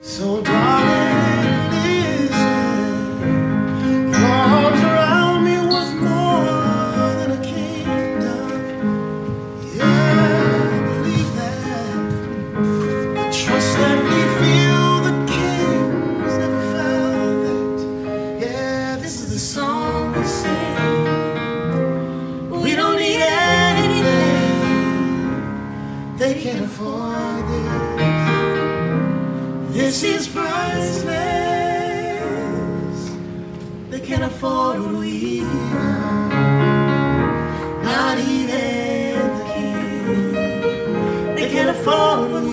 So darling, listen, your arms around me was more than a kingdom. Yeah, believe that. The trust that we feel, the kings never felt that. Yeah, this is the song we sing. We don't need anything, they can't afford this. This is priceless. They can't afford what we have. Not even the king. They can't afford what we